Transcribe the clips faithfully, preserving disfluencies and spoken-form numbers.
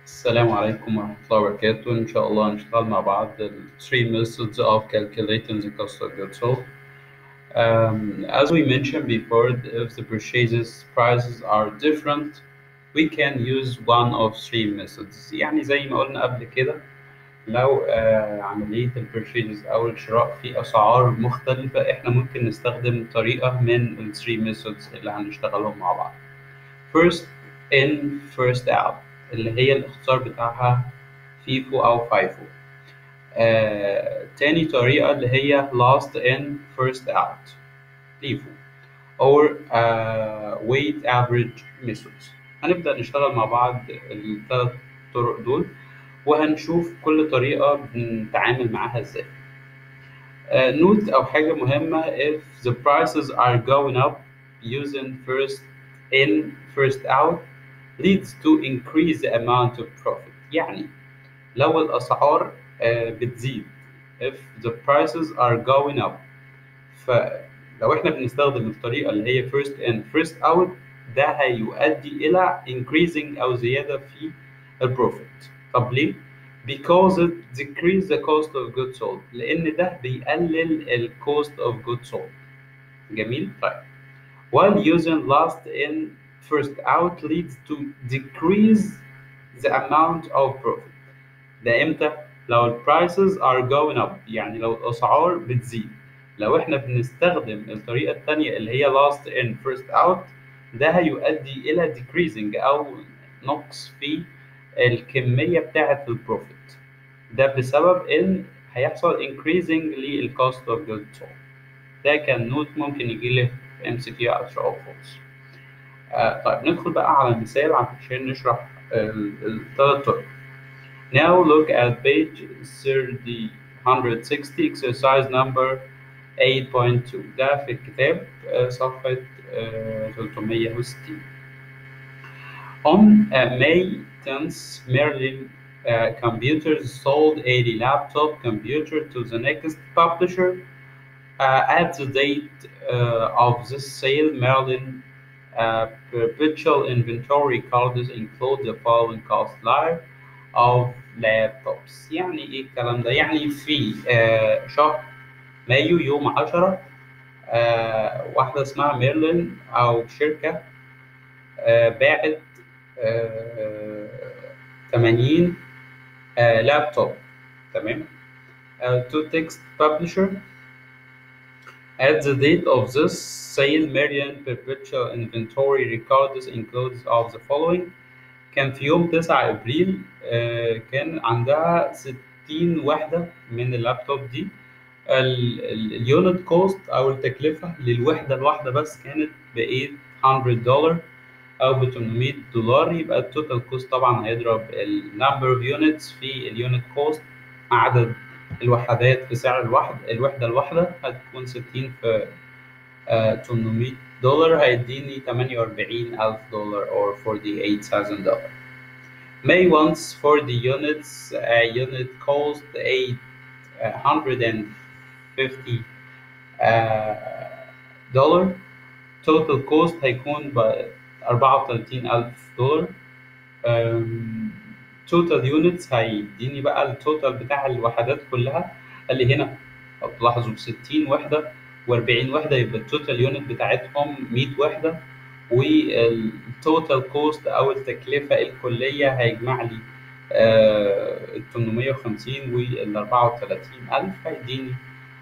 السلام عليكم ورحمة الله وبركاته. إن شاء الله هنشتغل مع بعض ال three methods of calculating the cost of goods sold. Um, as we mentioned before, if the purchases prices are different, we can use one of three methods. يعني زي ما قلنا قبل كده، لو آه عملية ال purchases أو الشراء في أسعار مختلفة، إحنا ممكن نستخدم طريقة من ال three methods اللي هنشتغلهم مع بعض. First in first out اللي هي الاختصار بتاعها فيفو أو فايفو. آه، تاني طريقة اللي هي last in first out ليفو or uh, weight average methods. هنبدأ نشتغل مع بعض الثلاث طرق دول وهنشوف كل طريقة بنتعامل معاها ازاي. Uh, note أو حاجة مهمة: if the prices are going up using first in first out leads to increase the amount of profit. يعني لو الأسعار uh, بتزيد if the prices are going up، فلو احنا بنستخدم الطريقة اللي هي first in first out ده هيؤدي إلى increasing أو زيادة في البروفيت. طب ليه؟ because it decrease the cost of goods sold، لأن ده بيقلل ال cost of goods sold. جميل؟ طيب. while using last in first out leads to decrease the amount of profit. ده امتى؟ لو ال prices are going up، يعني لو الأسعار بتزيد. لو احنا بنستخدم الطريقة التانية اللي هي last in first out ده هيؤدي إلى decreasing أو نقص في الكمية بتاعة البروفيت. ده بسبب إن هيحصل increasing لل cost of goods sold. ده كان نوت ممكن يجي لي في إم سي كيو أو true or false. آه طيب ندخل بقى على مثال عشان نشرح الثلاث طرق. Now look at page thirty one sixty exercise number eight point two. ده في الكتاب آه، صفحة آه، ثلاثمية وستين. On uh, May tenth, Merlin uh, Computers sold a laptop computer to the next publisher. Uh, at the date uh, of this sale, Merlin uh, perpetual inventory cards include the following cost line of laptops. يعني ايه الكلام ده؟ يعني في آه شهر مايو يوم عشرة آه واحدة اسمها ميرلين أو شركة آه باعت آه ثمانين آه لابتوب، تمام؟ آه to text publisher. At the date of this sale, Marian perpetual inventory records includes of the following. كان في يوم تسعة أبريل آه كان عندها ستين وحدة من اللابتوب دي. اليونت كوست أو التكلفة للوحدة الواحدة بس كانت ب ثمانمية دولار أو ب ثمانمية دولار. يبقى التوتال كوست طبعا هيضرب النمبر اوف يونتس في اليونت كوست مع عدد الوحدات في سعر الواحد الوحدة الواحدة هتكون ستين في آه ثمانمية دولار هيديني ثمانية وأربعين ألف دولار or forty-eight thousand dollars. May once for the units a unit cost eight hundred fifty دولار. total cost هيكون ب أربعة وثلاثين ألف دولار. total units هيديني بقى التوتال بتاع الوحدات كلها اللي هنا لو تلاحظوا ستين وحدة و40 وحدة، يبقى التوتال يونت بتاعتهم مية وحدة، والتوتال كوست أو التكلفة الكلية هيجمع لي ال ثمانمية وخمسين وال أربعة وثلاثين ألف هيديني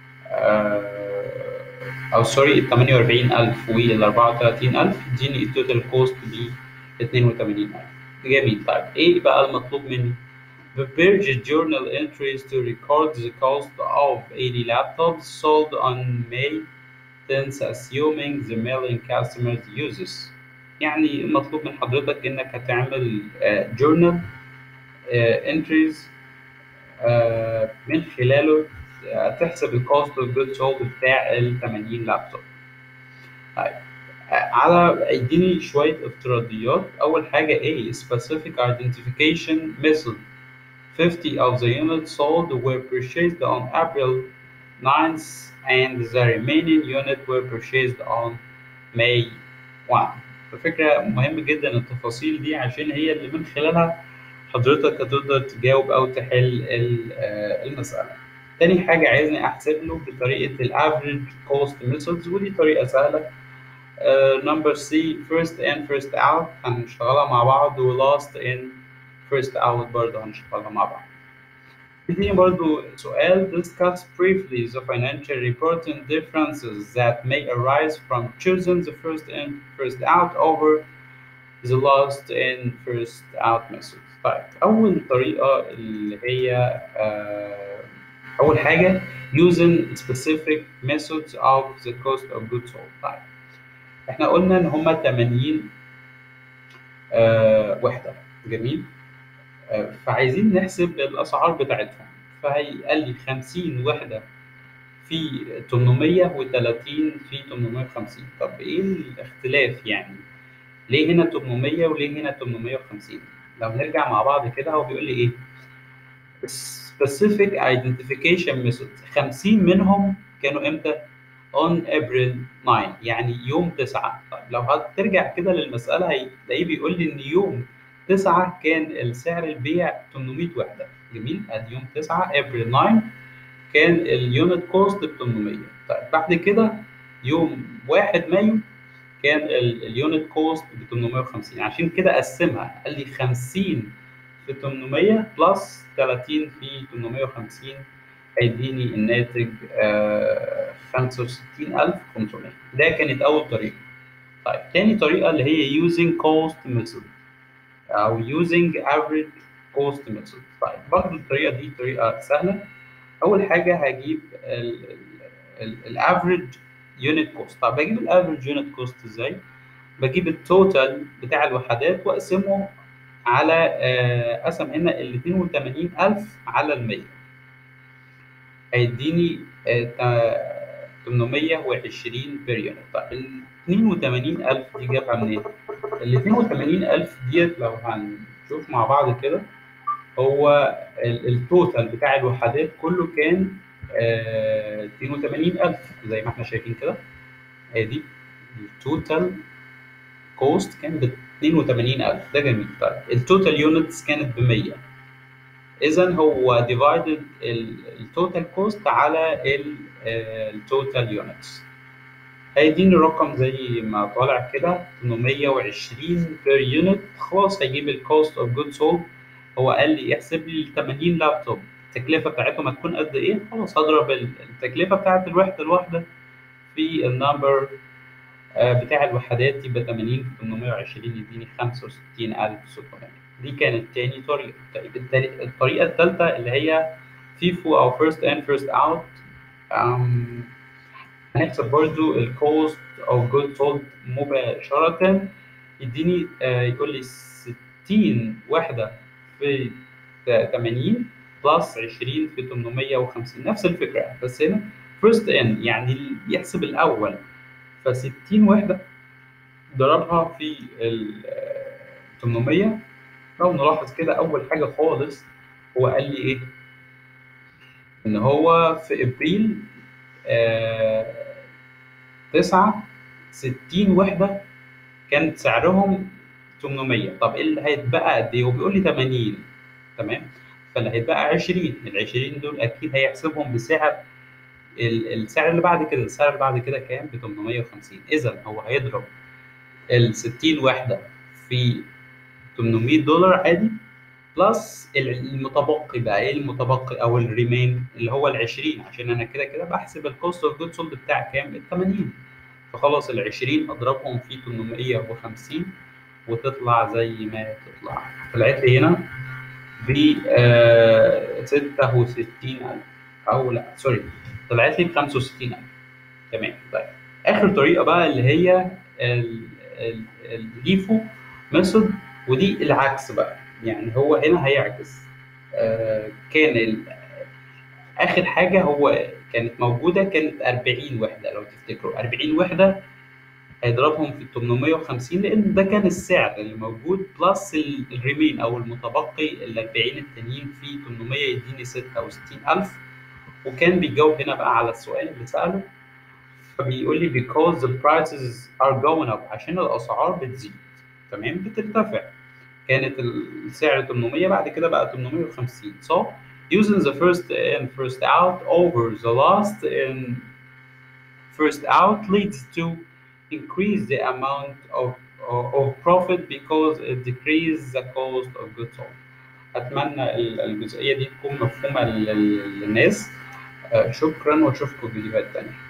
أو سوري ال ثمانية وأربعين ألف وال أربعة وثلاثين ألف يديني التوتال كوست ب اثنين وثمانين ألف. جميل. طيب إيه بقى المطلوب مني؟ Prepare journal entries to record the cost of eighty laptops sold on May tenth assuming the mailing customers uses. يعني المطلوب من حضرتك إنك هتعمل uh, journal uh, entries uh, من خلاله تحسب الكوست اوف جود سولد بتاع ال ثمانين لابتوب. طيب على اديني شويه افتراضيات. اول حاجه ايه specific identification method. fifty of the units sold were purchased on April ninth and the remaining unit were purchased on May first. الفكرة مهم جدا التفاصيل دي عشان هي اللي من خلالها حضرتك هتقدر تجاوب أو تحل ال- آه، المسألة. تاني حاجة عايزني أحسب له بطريقة ال average cost methods، ودي طريقة سهلة. نمبر سي first in first out هنشتغلها مع بعض، و last in first out برضه هنشتغلها مع بعض. اديني برضو سؤال: discuss briefly the financial reporting differences that may arise from choosing the first in first out over the last in first out method. طيب أول طريقة اللي هي آه، أول حاجة using specific methods of the cost of goods sold. طيب احنا قلنا إن هما ثمانين آه، وحدة. جميل. آه، فعايزين نحسب الأسعار بتاعتهم، فهيقال لي خمسين وحدة في ثمانمية وثلاثين في ثمانمية وخمسين. طب إيه الاختلاف يعني؟ ليه هنا ثمانمية وليه هنا ثمانمية وخمسين؟ لو نرجع مع بعض كده، هو بيقول لي إيه؟ specific identification method. خمسين منهم كانوا إمتى؟ on April تسعة، يعني يوم تسعة. طيب لو هترجع كده للمسألة هتلاقيه بيقول لي إن يوم تسعة كان السعر البيع ثمانمية وحدة. جميل. ادي يوم تسعة April تسعة كان اليونت كوست ب ثمانمية. طيب بعد كده يوم واحد مايو كان اليونت كوست ب ثمانمية وخمسين. عشان كده قسمها، قال لي خمسين في ثمانمية بلس ثلاثين في ثمانمية وخمسين هيديني الناتج آه خمسة وستين ألف وخمسمية. ده كانت أول طريقة. طيب تاني طريقة اللي هي using cost method أو using average cost method. طيب برضه الطريقة دي طريقة سهلة. أول حاجة هجيب الافريج يونت كوست. طب بجيب الافريج يونت كوست ازاي؟ بجيب التوتال بتاع الوحدات واقسمه على آه، قسم هنا ال اثنين وثمانين ألف على ال مية، هيديني آه، تا- ثمانمية وعشرين بير يونت. طب ال اثنين وثمانين ألف دي جابها منين؟ ال اثنين وثمانين ألف ديت لو هنشوف مع بعض كده، هو ال- التوتال بتاع الوحدات كله كان آه، اثنين وثمانين ألف زي ما احنا شايفين كده. ادي التوتال كوست كان ب اثنين وثمانين ألف. ده جميل. طيب التوتال يونتس كانت ب مية، اذا هو ديفايدد التوتال كوست على التوتال يونتس، هيديني الرقم زي ما طالع كده ثمانمية وعشرين بير يونت. خلاص هيجيب الكوست اوف جود سولد. هو قال لي احسب لي ال ثمانين لابتوب التكلفه بتاعتهم هتكون قد ايه. خلاص هضرب التكلفه بتاعت الوحده الواحده في النمبر بتاع الوحدات، يبقى ثمانين في ثمانمية وعشرين يديني خمسة وستين ألف وستمية. دي كانت تاني طريقه. طيب التالي- الطريقه الثالثه اللي هي فيفو او فيرست ان فيرست اوت. هنحسب برضو الكوست اوف جود سولد مباشرة. يديني آه، يقول لي ستين وحدة في ثمانين بلس عشرين في ثمانمية وخمسين. نفس الفكرة بس هنا فيرست ان يعني يحسب الأول، ف ستين وحدة ضربها في ال آه، ثمانمية. لو نلاحظ كده أول حاجة خالص هو قال لي إيه؟ إن هو في إبريل آه، تسعة ستين وحدة كان سعرهم ثمانمية. طب ايه اللي هيتبقى قد ايه؟ وبيقول لي ثمانين. تمام. فاللي هيتبقى عشرين. ال عشرين دول اكيد هيحسبهم بسعر ال- السعر اللي بعد كده. السعر اللي بعد كده كام؟ ب ثمانمية وخمسين. اذا هو هيضرب ال ستين وحدة في ثمانمية دولار عادي، بلس المتبقي. بقى ايه المتبقي او الريمين؟ اللي هو ال عشرين، عشان انا كده كده بحسب الكوست اوف جود سولد بتاع كام؟ ال ثمانين. فخلاص ال عشرين اضربهم في ثمانمية وخمسين وتطلع زي ما تطلع. طلعت لي هنا ب آه، ستة وستين ألف، او لا سوري، طلعت لي ب خمسة وستين ألف. تمام. طيب اخر طريقه بقى اللي هي الليفو ميثود، ودي العكس بقى. يعني هو هنا هيعكس. آه، كان ال- اخر حاجه هو كانت موجوده كانت أربعين وحده. لو تفتكروا أربعين وحده هيضربهم في ثمانمية وخمسين، لان ده كان السعر اللي موجود بلس ال- الريمين او المتبقي ال أربعين التانيين في ثمانمية يديني ستة وستين ألف. وكان بيجاوب هنا بقى على السؤال اللي سأله، فبيقول لي because the prices are going up، عشان الاسعار بتزيد. تمام، بترتفع. كانت السعر ثمانمية، بعد كده بقى ثمانمية وخمسين. So using the first in first out over the last in first out leads to increase the amount of of profit because it decreases the cost of goods sold. أتمنى ال- الجزئية دي تكون مفهومة لل- للناس. آه، شكرا، وأشوفكم في فيديوهات تانية.